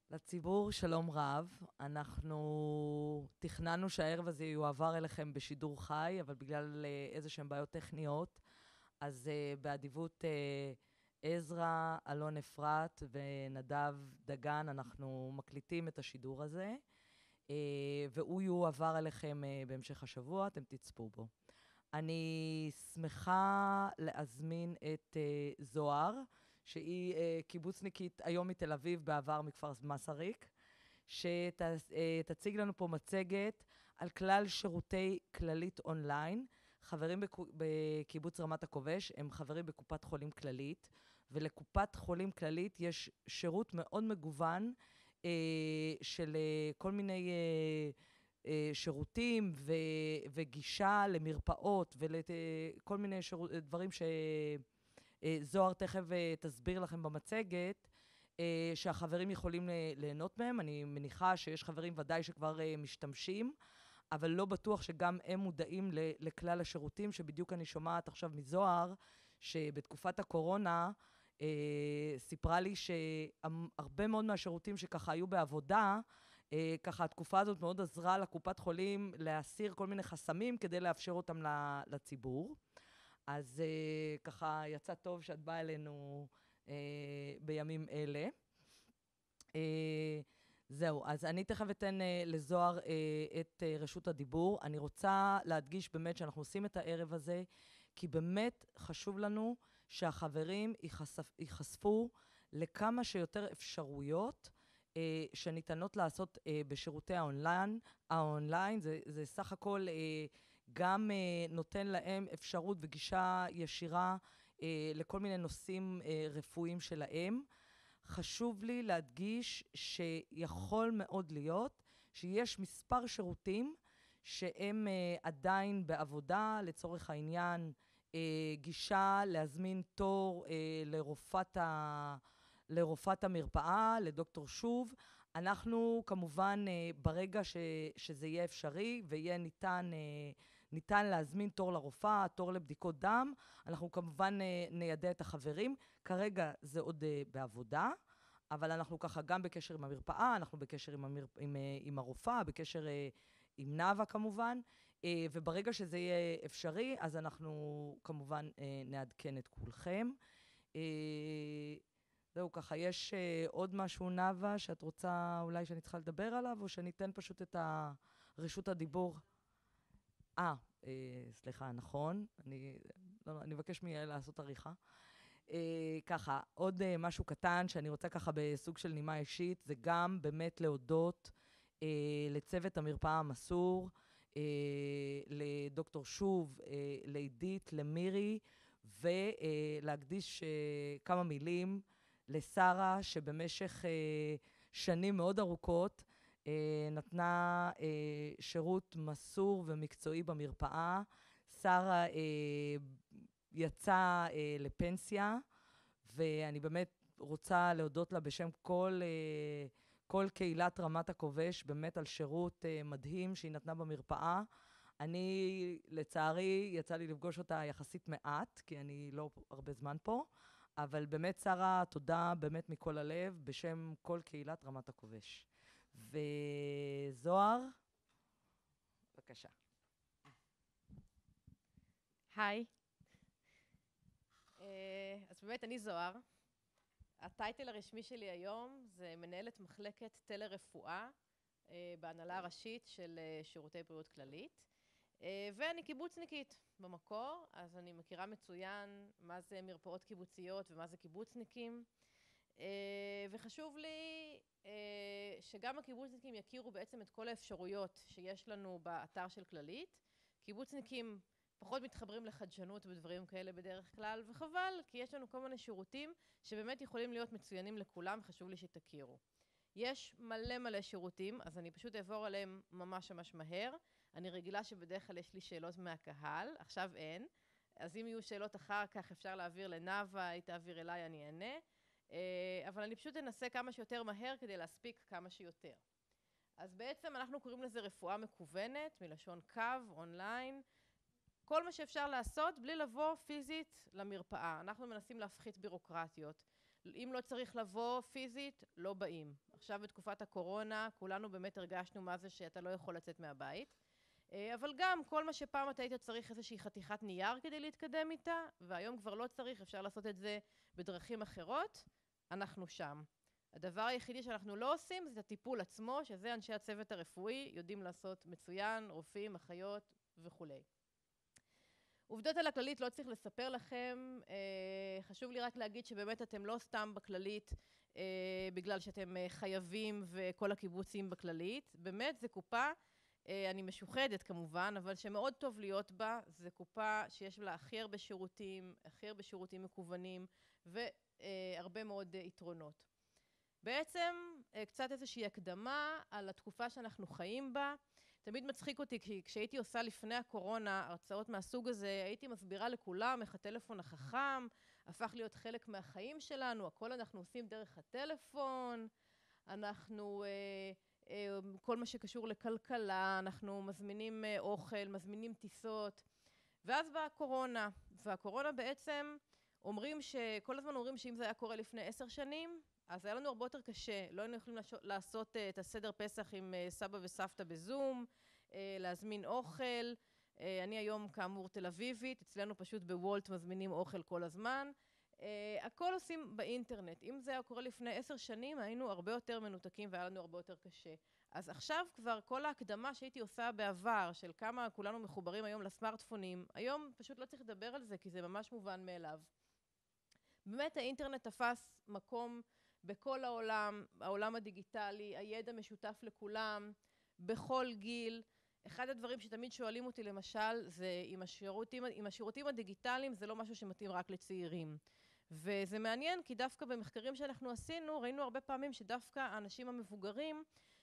לציבור שלום רב, אנחנו תכננו שהערב הזה יועבר אליכם בשידור חי, אבל בגלל איזה שהן בעיות טכניות, אז באדיבות עזרא, אלון אפרת ונדב דגן, אנחנו מקליטים את השידור הזה, והוא יועבר אליכם בהמשך השבוע, אתם תצפו בו. אני שמחה להזמין את זוהר, שהיא קיבוצניקית היום מתל אביב, בעבר מכפר מסריק, שתציג לנו פה מצגת על כלל שירותי כללית אונליין. חברים בקיבוץ רמת הכובש, הם חברים בקופת חולים כללית, ולקופת חולים כללית יש שירות מאוד מגוון של כל מיני שירותים וגישה למרפאות ולכל מיני דברים שזוהר תכף תסביר לכם במצגת, שהחברים יכולים ליהנות מהם. אני מניחה שיש חברים ודאי שכבר משתמשים, אבל לא בטוח שגם הם מודעים לכלל השירותים, שבדיוק אני שומעת עכשיו מזוהר, שבתקופת הקורונה סיפרה לי שהרבה מאוד מהשירותים שככה היו בעבודה, ככה התקופה הזאת מאוד עזרה לקופת חולים להסיר כל מיני חסמים כדי לאפשר אותם לציבור. אז ככה יצא טוב שאת באה אלינו בימים אלה. זהו, אז אני תכף אתן לזוהר את רשות הדיבור. אני רוצה להדגיש באמת שאנחנו עושים את הערב הזה, כי באמת חשוב לנו שהחברים ייחשפו לכמה שיותר אפשרויות שניתנות לעשות בשירותי האונליין. זה סך הכל גם נותן להם אפשרות וגישה ישירה לכל מיני נושאים רפואיים שלהם. חשוב לי להדגיש שיכול מאוד להיות שיש מספר שירותים שהם עדיין בעבודה, לצורך העניין גישה להזמין תור לרופאת המרפאה, לדוקטור שוב. אנחנו כמובן ברגע שזה יהיה אפשרי ויהיה ניתן להזמין תור לרופאה, תור לבדיקות דם, אנחנו כמובן ניידע את החברים. כרגע זה עוד בעבודה, אבל אנחנו ככה גם בקשר עם המרפאה, אנחנו בקשר עם הרופאה, בקשר עם נאווה כמובן, וברגע שזה יהיה אפשרי, אז אנחנו כמובן נעדכן את כולכם. זהו, ככה, יש עוד משהו, נאווה, שאת רוצה אולי שאני צריכה לדבר עליו, או שניתן פשוט את רשות הדיבור? סליחה, נכון. אני מבקש מיעל לעשות עריכה. ככה, עוד משהו קטן שאני רוצה ככה בסוג של נימה אישית, זה גם באמת להודות לצוות המרפאה המסור, לדוקטור שוב, לעידית, למירי, ולהקדיש כמה מילים לשרה, שבמשך שנים מאוד ארוכות נתנה שירות מסור ומקצועי במרפאה. שרה יצאה לפנסיה, ואני באמת רוצה להודות לה בשם כל קהילת רמת הכובש, באמת על שירות מדהים שהיא נתנה במרפאה. אני, לצערי, יצא לי לפגוש אותה יחסית מעט, כי אני לא הרבה זמן פה, אבל באמת, שרה, תודה באמת מכל הלב, בשם כל קהילת רמת הכובש. וזוהר, בבקשה. היי. אז באמת, אני זוהר. הטייטל הרשמי שלי היום זה מנהלת מחלקת טלרפואה בהנהלה הראשית של שירותי בריאות כללית. ואני קיבוצניקית במקור, אז אני מכירה מצוין מה זה מרפאות קיבוציות ומה זה קיבוצניקים. וחשוב לי שגם הקיבוצניקים יכירו בעצם את כל האפשרויות שיש לנו באתר של כללית. קיבוצניקים פחות מתחברים לחדשנות ודברים כאלה בדרך כלל, וחבל, כי יש לנו כל מיני שירותים שבאמת יכולים להיות מצוינים לכולם, חשוב לי שתכירו. יש מלא שירותים, אז אני פשוט אעבור עליהם ממש מהר. אני רגילה שבדרך כלל יש לי שאלות מהקהל, עכשיו אין. אז אם יהיו שאלות אחר כך, אפשר להעביר לנאווה, היא תעביר אליי, אני אענה. אבל אני פשוט אנסה כמה שיותר מהר כדי להספיק כמה שיותר. אז בעצם אנחנו קוראים לזה רפואה מקוונת, מלשון קו, אונליין. כל מה שאפשר לעשות בלי לבוא פיזית למרפאה. אנחנו מנסים להפחית בירוקרטיות, אם לא צריך לבוא פיזית, לא באים. עכשיו בתקופת הקורונה, כולנו באמת הרגשנו מה זה שאתה לא יכול לצאת מהבית. אבל גם כל מה שפעם אתה היית צריך איזושהי חתיכת נייר כדי להתקדם איתה, והיום כבר לא צריך, אפשר לעשות את זה בדרכים אחרות, אנחנו שם. הדבר היחידי שאנחנו לא עושים זה את הטיפול עצמו, שזה אנשי הצוות הרפואי יודעים לעשות מצוין, רופאים, אחיות וכו'. עובדות על הכללית לא צריך לספר לכם, חשוב לי רק להגיד שבאמת אתם לא סתם בכללית בגלל שאתם חייבים וכל הקיבוצים בכללית, באמת זה קופה, אני משוחדת כמובן, אבל שמאוד טוב להיות בה, זה קופה שיש לה הכי הרבה שירותים, הכי הרבה שירותים מקוונים והרבה מאוד יתרונות. בעצם קצת איזושהי הקדמה על התקופה שאנחנו חיים בה. תמיד מצחיק אותי, כי כשהייתי עושה לפני הקורונה הרצאות מהסוג הזה, הייתי מסבירה לכולם איך הטלפון החכם הפך להיות חלק מהחיים שלנו, הכל אנחנו עושים דרך הטלפון, אנחנו, כל מה שקשור לכלכלה, אנחנו מזמינים אוכל, מזמינים טיסות, ואז באה הקורונה, והקורונה בעצם כל הזמן אומרים שאם זה היה קורה לפני 10 שנים, אז היה לנו הרבה יותר קשה, לא היינו יכולים לעשות את הסדר פסח עם סבא וסבתא בזום, להזמין אוכל. אני היום כאמור תל אביבית, אצלנו פשוט בוולט מזמינים אוכל כל הזמן. הכל עושים באינטרנט. אם זה היה קורה לפני 10 שנים, היינו הרבה יותר מנותקים והיה לנו הרבה יותר קשה. אז עכשיו כבר כל ההקדמה שהייתי עושה בעבר, של כמה כולנו מחוברים היום לסמארטפונים, היום פשוט לא צריך לדבר על זה, כי זה ממש מובן מאליו. באמת האינטרנט תפס מקום בכל העולם, העולם הדיגיטלי, הידע משותף לכולם, בכל גיל. אחד הדברים שתמיד שואלים אותי למשל, זה אם השירותים הדיגיטליים זה לא משהו שמתאים רק לצעירים. וזה מעניין, כי דווקא במחקרים שאנחנו עשינו, ראינו הרבה פעמים שדווקא האנשים המבוגרים,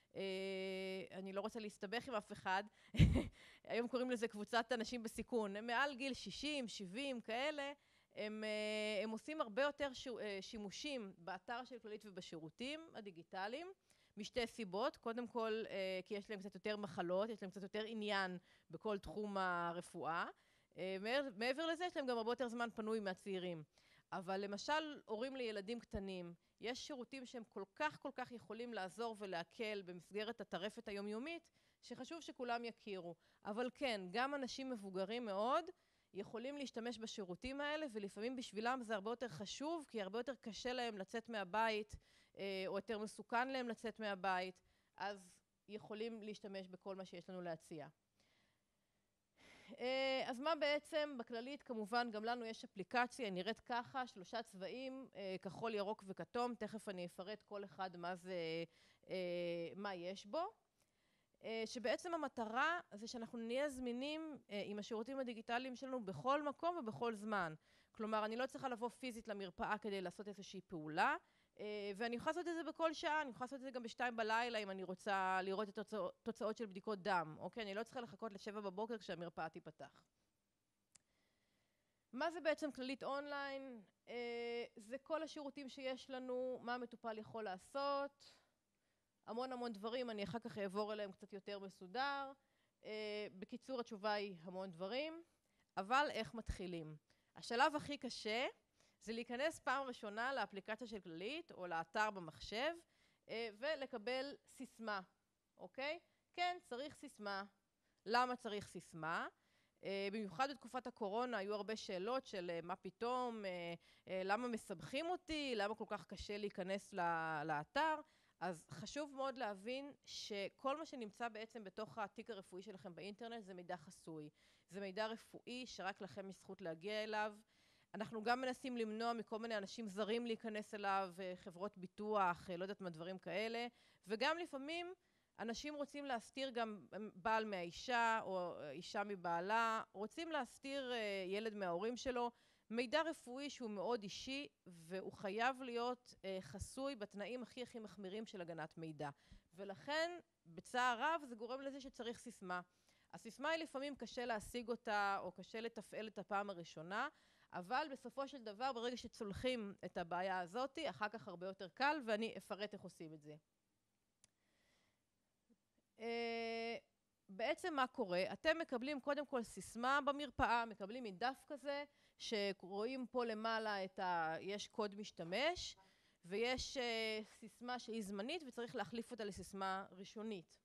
אני לא רוצה להסתבך עם אף אחד, היום קוראים לזה קבוצת אנשים בסיכון, הם מעל גיל 60, 70, כאלה, הם עושים הרבה יותר שימושים באתר של כללית ובשירותים הדיגיטליים, משתי סיבות. קודם כל, כי יש להם קצת יותר מחלות, יש להם קצת יותר עניין בכל תחום הרפואה. מעבר לזה, יש להם גם הרבה יותר זמן פנוי מהצעירים. אבל למשל, הורים לילדים קטנים, יש שירותים שהם כל כך יכולים לעזור ולהקל במסגרת הטרפת היומיומית, שחשוב שכולם יכירו. אבל כן, גם אנשים מבוגרים מאוד, יכולים להשתמש בשירותים האלה, ולפעמים בשבילם זה הרבה יותר חשוב, כי הרבה יותר קשה להם לצאת מהבית, או יותר מסוכן להם לצאת מהבית, אז יכולים להשתמש בכל מה שיש לנו להציע. אז מה בעצם בכללית? כמובן גם לנו יש אפליקציה, נראית ככה, 3 צבעים, כחול, ירוק וכתום, תכף אני אפרט כל אחד מה יש בו. שבעצם המטרה זה שאנחנו נהיה זמינים עם השירותים הדיגיטליים שלנו בכל מקום ובכל זמן. כלומר, אני לא צריכה לבוא פיזית למרפאה כדי לעשות איזושהי פעולה, ואני יכולה לעשות את זה בכל שעה, אני יכולה לעשות את זה גם ב2 בלילה אם אני רוצה לראות את התוצאות של בדיקות דם, אוקיי? אני לא צריכה לחכות ל7 בבוקר כשהמרפאה תיפתח. מה זה בעצם כללית אונליין? זה כל השירותים שיש לנו, מה המטופל יכול לעשות, המון דברים, אני אחר כך אעבור אליהם קצת יותר מסודר. בקיצור, התשובה היא המון דברים, אבל איך מתחילים? השלב הכי קשה זה להיכנס פעם ראשונה לאפליקציה של כללית או לאתר במחשב ולקבל סיסמה, אוקיי? כן, צריך סיסמה. למה צריך סיסמה? במיוחד בתקופת הקורונה היו הרבה שאלות של מה פתאום, למה מסבכים אותי, למה כל כך קשה להיכנס לאתר. אז חשוב מאוד להבין שכל מה שנמצא בעצם בתוך התיק הרפואי שלכם באינטרנט זה מידע חסוי. זה מידע רפואי שרק לכם יש זכות להגיע אליו. אנחנו גם מנסים למנוע מכל מיני אנשים זרים להיכנס אליו, חברות ביטוח, לא יודעת מה דברים כאלה. וגם לפעמים אנשים רוצים להסתיר גם בעל מהאישה או אישה מבעלה, רוצים להסתיר ילד מההורים שלו. מידע רפואי שהוא מאוד אישי והוא חייב להיות חסוי בתנאים הכי מחמירים של הגנת מידע. ולכן בצער רב זה גורם לזה שצריך סיסמה. הסיסמה היא לפעמים קשה להשיג אותה או קשה לתפעל את הפעם הראשונה, אבל בסופו של דבר ברגע שצולחים את הבעיה הזאת, אחר כך הרבה יותר קל ואני אפרט איך עושים את זה. בעצם מה קורה? אתם מקבלים קודם כל סיסמה במרפאה, מקבלים מדף כזה, שרואים פה למעלה יש קוד משתמש, ויש סיסמה שהיא זמנית וצריך להחליף אותה לסיסמה ראשונית.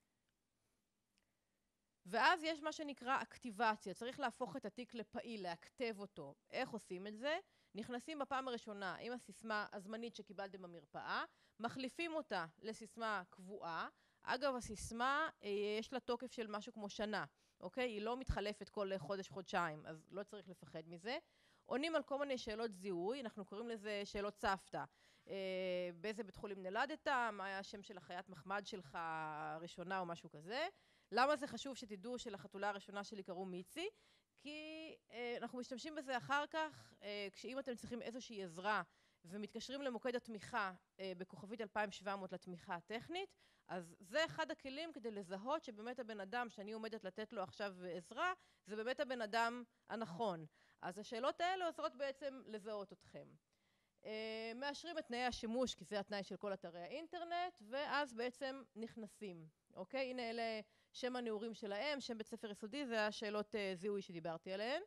ואז יש מה שנקרא אקטיבציה, צריך להפוך את התיק לפעיל, להכתב אותו. איך עושים את זה? נכנסים בפעם הראשונה עם הסיסמה הזמנית שקיבלתם במרפאה, מחליפים אותה לסיסמה קבועה. אגב, הסיסמה יש לה תוקף של משהו כמו שנה, אוקיי? היא לא מתחלפת כל חודש-חודשיים, אז לא צריך לפחד מזה. עונים על כל מיני שאלות זיהוי, אנחנו קוראים לזה שאלות סבתא. באיזה בית חולים נולדת, מה היה השם של החיית מחמד שלך הראשונה או משהו כזה. למה זה חשוב שתדעו שלחתולה הראשונה שלי קראו מיצי? כי אנחנו משתמשים בזה אחר כך, כשאם אתם צריכים איזושהי עזרה ומתקשרים למוקד התמיכה בכוכבית 2700 לתמיכה הטכנית, אז זה אחד הכלים כדי לזהות שבאמת הבן אדם שאני עומדת לתת לו עכשיו עזרה, זה באמת הבן אדם הנכון. אז השאלות האלה עוזרות בעצם לזהות אתכם. מאשרים את תנאי השימוש, כי זה התנאי של כל אתרי האינטרנט, ואז בעצם נכנסים. אוקיי? הנה אלה שם הנעורים שלהם, שם בית ספר יסודי, זה השאלות זיהוי שדיברתי עליהן.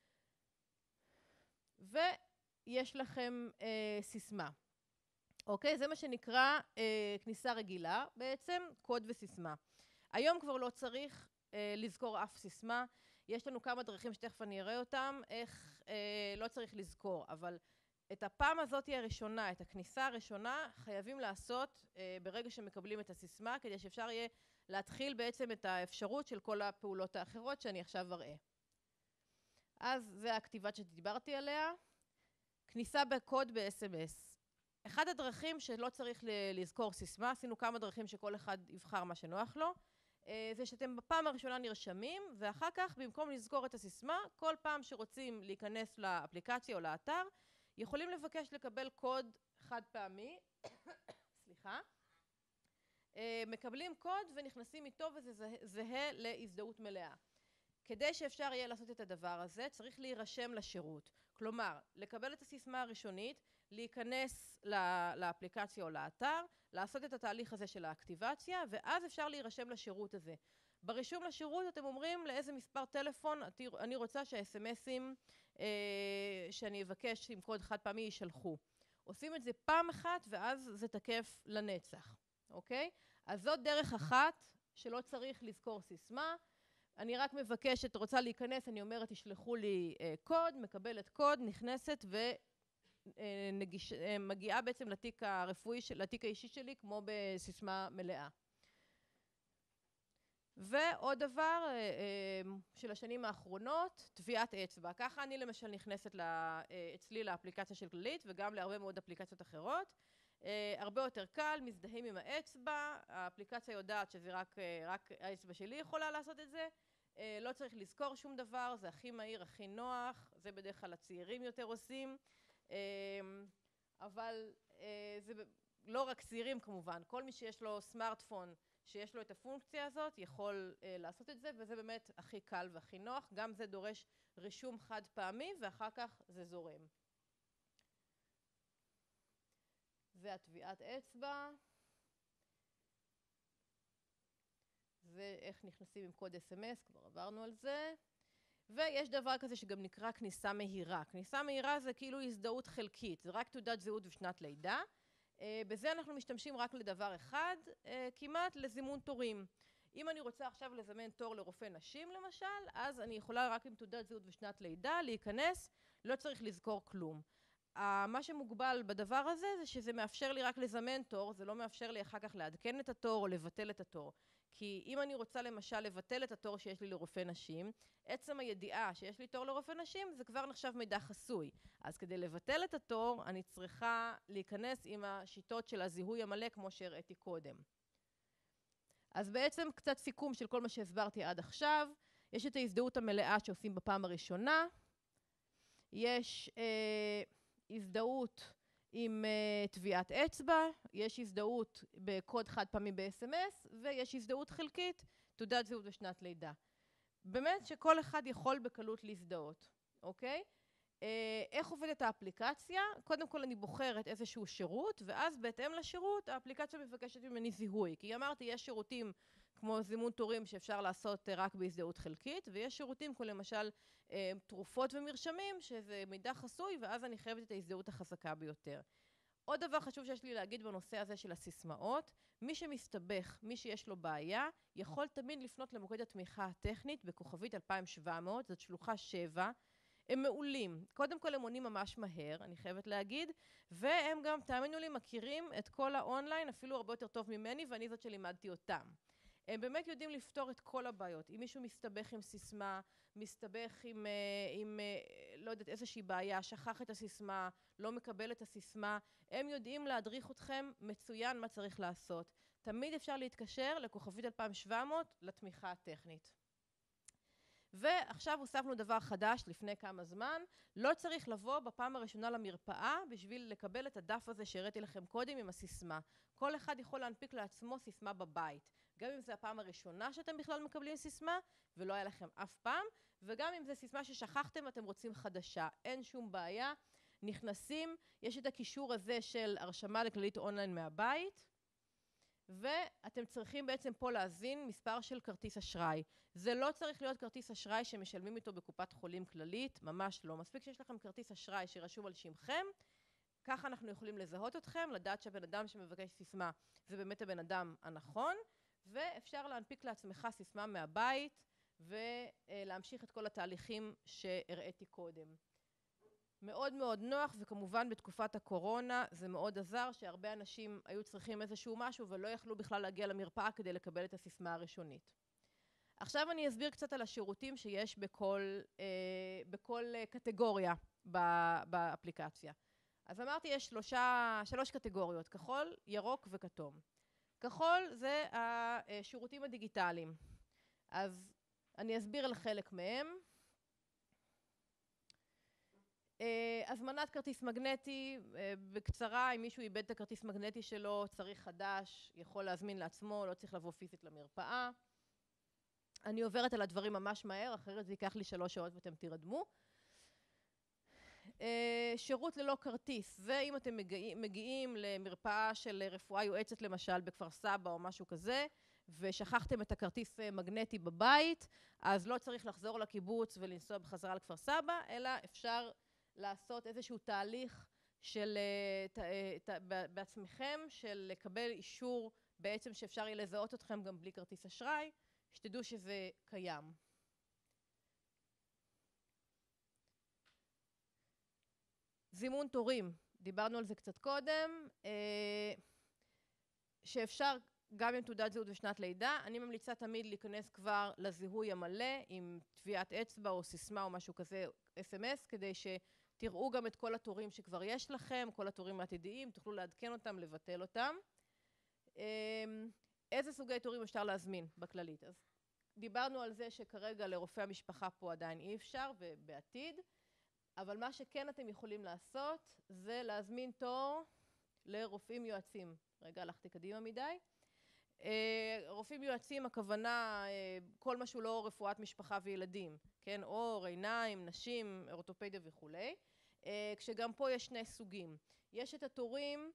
ויש לכם סיסמה. אוקיי? זה מה שנקרא כניסה רגילה, בעצם קוד וסיסמה. היום כבר לא צריך לזכור אף סיסמה. יש לנו כמה דרכים שתכף אני אראה אותם, איך לא צריך לזכור, אבל את הפעם הזאת הראשונה, את הכניסה הראשונה, חייבים לעשות ברגע שמקבלים את הסיסמה, כדי שאפשר יהיה להתחיל בעצם את האפשרות של כל הפעולות האחרות שאני עכשיו אראה. אז זה הכתיבה שדיברתי עליה. כניסה בקוד ב-SMS. אחד הדרכים שלא צריך לזכור סיסמה, עשינו כמה דרכים שכל אחד יבחר מה שנוח לו, זה שאתם בפעם הראשונה נרשמים, ואחר כך במקום לזכור את הסיסמה, כל פעם שרוצים להיכנס לאפליקציה או לאתר, יכולים לבקש לקבל קוד חד פעמי, סליחה, מקבלים קוד ונכנסים איתו וזה זהה להזדהות מלאה. כדי שאפשר יהיה לעשות את הדבר הזה, צריך להירשם לשירות. כלומר, לקבל את הסיסמה הראשונית, להיכנס לאפליקציה או לאתר, לעשות את התהליך הזה של האקטיבציה, ואז אפשר להירשם לשירות הזה. ברישום לשירות אתם אומרים לאיזה מספר טלפון אני רוצה שהאס-אמסים שאני אבקש עם קוד חד פעמי יישלחו. עושים את זה פעם אחת ואז זה תקף לנצח, אוקיי? אז זאת דרך אחת שלא צריך לזכור סיסמה. אני רק מבקשת, רוצה להיכנס, אני אומרת תשלחו לי קוד, מקבלת קוד, נכנסת ומגיעה בעצם לתיק הרפואי, לתיק האישי שלי כמו בסיסמה מלאה. ועוד דבר של השנים האחרונות, טביעת אצבע. ככה אני למשל נכנסת אצלי לאפליקציה של כללית וגם להרבה מאוד אפליקציות אחרות. הרבה יותר קל, מזדהים עם האצבע, האפליקציה יודעת שזה רק האצבע שלי יכולה לעשות את זה. לא צריך לזכור שום דבר, זה הכי מהיר, הכי נוח, זה בדרך כלל הצעירים יותר עושים. אבל זה לא רק צעירים כמובן, כל מי שיש לו סמארטפון, שיש לו את הפונקציה הזאת, יכול לעשות את זה, וזה באמת הכי קל והכי נוח. גם זה דורש רישום חד פעמי, ואחר כך זה זורם. זה הטביעת אצבע. זה איך נכנסים עם קוד SMS, כבר עברנו על זה. ויש דבר כזה שגם נקרא כניסה מהירה. כניסה מהירה זה כאילו הזדהות חלקית, זה רק תעודת זהות ושנת לידה. בזה אנחנו משתמשים רק לדבר אחד, כמעט לזימון תורים. אם אני רוצה עכשיו לזמן תור לרופא נשים למשל, אז אני יכולה רק עם תעודת זהות ושנת לידה להיכנס, לא צריך לזכור כלום. מה שמוגבל בדבר הזה זה שזה מאפשר לי רק לזמן תור, זה לא מאפשר לי אחר כך לעדכן את התור או לבטל את התור. כי אם אני רוצה למשל לבטל את התור שיש לי לרופא נשים, עצם הידיעה שיש לי תור לרופא נשים זה כבר נחשב מידע חסוי. אז כדי לבטל את התור אני צריכה להיכנס עם השיטות של הזיהוי המלא כמו שהראיתי קודם. אז בעצם קצת סיכום של כל מה שהסברתי עד עכשיו. יש את ההזדהות המלאה שעושים בפעם הראשונה. יש הזדהות עם טביעת אצבע, יש הזדהות בקוד חד פעמי ב-SMS, ויש הזדהות חלקית, תעודת זהות ושנת לידה. באמת שכל אחד יכול בקלות להזדהות, אוקיי? איך עובדת האפליקציה? קודם כל אני בוחרת איזשהו שירות, ואז בהתאם לשירות האפליקציה מבקשת ממני זיהוי. כי אמרתי, יש שירותים כמו זימון תורים שאפשר לעשות רק בהזדהות חלקית, ויש שירותים כמו למשל תרופות ומרשמים, שזה מידע חסוי, ואז אני חייבת את ההזדהות החזקה ביותר. עוד דבר חשוב שיש לי להגיד בנושא הזה של הסיסמאות, מי שמסתבך, מי שיש לו בעיה, יכול תמיד לפנות למוקד התמיכה הטכנית בכוכבית 2700, זאת שלוחה 7. הם מעולים. קודם כל הם עונים ממש מהר, אני חייבת להגיד, והם גם, תאמינו לי, מכירים את כל האונליין, אפילו הרבה יותר טוב ממני, ואני זאת שלימדתי אותם. הם באמת יודעים לפתור את כל הבעיות. אם מישהו מסתבך עם סיסמה, מסתבך עם לא יודעת, איזושהי בעיה, שכח את הסיסמה, לא מקבל את הסיסמה, הם יודעים להדריך אתכם מצוין מה צריך לעשות. תמיד אפשר להתקשר לכוכבית 2700 לתמיכה הטכנית. ועכשיו הוספנו דבר חדש לפני כמה זמן, לא צריך לבוא בפעם הראשונה למרפאה בשביל לקבל את הדף הזה שהראיתי לכם קודם עם הסיסמה. כל אחד יכול להנפיק לעצמו סיסמה בבית, גם אם זה הפעם הראשונה שאתם בכלל מקבלים סיסמה ולא היה לכם אף פעם, וגם אם זה סיסמה ששכחתם ואתם רוצים חדשה, אין שום בעיה, נכנסים, יש את הקישור הזה של הרשמה לכללית אונליין מהבית, ואתם צריכים בעצם פה להזין מספר של כרטיס אשראי. זה לא צריך להיות כרטיס אשראי שמשלמים איתו בקופת חולים כללית, ממש לא. מספיק שיש לכם כרטיס אשראי שרשום על שמכם, ככה אנחנו יכולים לזהות אתכם, לדעת שהבן אדם שמבקש סיסמה זה באמת הבן אדם הנכון, ואפשר להנפיק לעצמך סיסמה מהבית ולהמשיך את כל התהליכים שהראיתי קודם. מאוד מאוד נוח, וכמובן בתקופת הקורונה זה מאוד עזר שהרבה אנשים היו צריכים איזשהו משהו ולא יכלו בכלל להגיע למרפאה כדי לקבל את הסיסמה הראשונית. עכשיו אני אסביר קצת על השירותים שיש בכל קטגוריה באפליקציה. אז אמרתי, יש שלוש קטגוריות, כחול, ירוק וכתום. כחול זה השירותים הדיגיטליים. אז אני אסביר על חלק מהם. הזמנת כרטיס מגנטי, בקצרה, אם מישהו איבד את הכרטיס מגנטי שלו, צריך חדש, יכול להזמין לעצמו, לא צריך לבוא פיזית למרפאה. אני עוברת על הדברים ממש מהר, אחרת זה ייקח לי 3 שעות ואתם תירדמו. שירות ללא כרטיס, זה אם אתם מגיעים למרפאה של רפואה יועצת למשל בכפר סבא או משהו כזה, ושכחתם את הכרטיס מגנטי בבית, אז לא צריך לחזור לקיבוץ ולנסוע בחזרה לכפר סבא, אלא אפשר לעשות איזשהו תהליך של, בעצמכם, של לקבל אישור בעצם שאפשר יהיה לזהות אתכם גם בלי כרטיס אשראי, שתדעו שזה קיים. זימון תורים, דיברנו על זה קצת קודם, שאפשר גם עם תעודת זהות ושנת לידה, אני ממליצה תמיד להיכנס כבר לזיהוי המלא עם טביעת אצבע או סיסמה או משהו כזה, SMS, כדי שתראו גם את כל התורים שכבר יש לכם, כל התורים העתידיים, תוכלו לעדכן אותם, לבטל אותם. איזה סוגי תורים אפשר להזמין בכללית? אז דיברנו על זה שכרגע לרופא המשפחה פה עדיין אי אפשר ובעתיד, אבל מה שכן אתם יכולים לעשות זה להזמין תור לרופאים יועצים. רגע, הלכתי קדימה מדי. רופאים יועצים, הכוונה, כל מה שהוא לא רפואת משפחה וילדים, כן? עור, עיניים, נשים, אורתופדיה וכו'. כשגם פה יש 2 סוגים. יש את התורים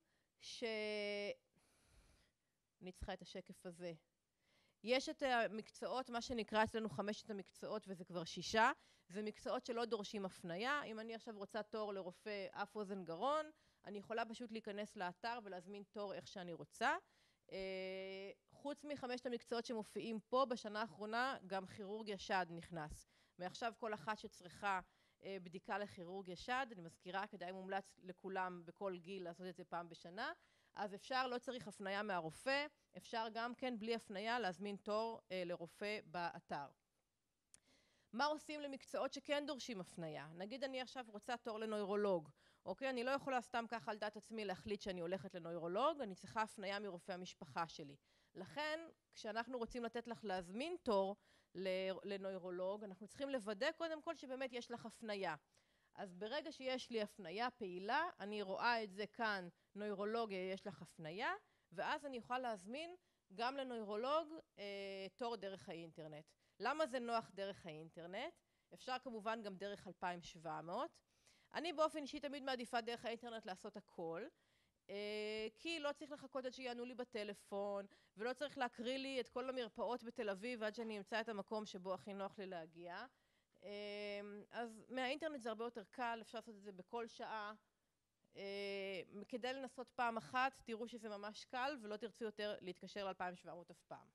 אני צריכה את השקף הזה. יש את המקצועות, מה שנקרא אצלנו 5 המקצועות, וזה כבר 6. זה מקצועות שלא דורשים הפניה. אם אני עכשיו רוצה תור לרופא אף אוזן גרון, אני יכולה פשוט להיכנס לאתר ולהזמין תור איך שאני רוצה. חוץ מ5 המקצועות שמופיעים פה, בשנה האחרונה גם כירורגיה שד נכנס. מעכשיו כל אחת שצריכה בדיקה לכירורגיה שד, אני מזכירה, כדאי מומלץ לכולם בכל גיל לעשות את זה פעם בשנה, אז אפשר, לא צריך הפניה מהרופא, אפשר גם כן בלי הפניה להזמין תור לרופא באתר. מה עושים למקצועות שכן דורשים הפניה? נגיד אני עכשיו רוצה תור לנוירולוג, אוקיי? אני לא יכולה סתם ככה על דעת עצמי להחליט שאני הולכת לנוירולוג, אני צריכה הפניה מרופא המשפחה שלי. לכן, כשאנחנו רוצים לתת לך להזמין תור לנוירולוג, אנחנו צריכים לוודא קודם כל שבאמת יש לך הפניה. אז ברגע שיש לי הפניה פעילה, אני רואה את זה כאן, נוירולוגיה יש לך הפניה, ואז אני יכולה להזמין גם לנוירולוג תור דרך האינטרנט. למה זה נוח דרך האינטרנט? אפשר כמובן גם דרך 2700. אני באופן אישי תמיד מעדיפה דרך האינטרנט לעשות הכל, כי לא צריך לחכות עד שיענו לי בטלפון, ולא צריך להקריא לי את כל המרפאות בתל אביב עד שאני אמצא את המקום שבו הכי נוח לי להגיע. אז מהאינטרנט זה הרבה יותר קל, אפשר לעשות את זה בכל שעה, כדי לנסות פעם אחת, תראו שזה ממש קל ולא תרצו יותר להתקשר ל-2700 אף פעם.